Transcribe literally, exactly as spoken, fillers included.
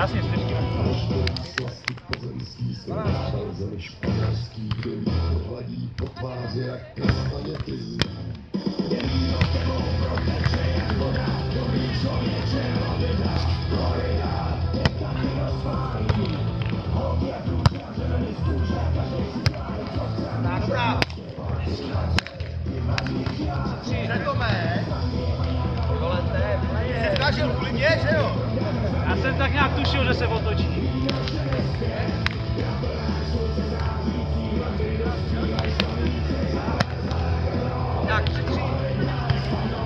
Krásně střešíme. Dobrá. Tři, řekome. Volete, jsi zkážel kvůli mě, že jo? Já jsem tak nějak tušil, že se otočí. Tak, tři, tři.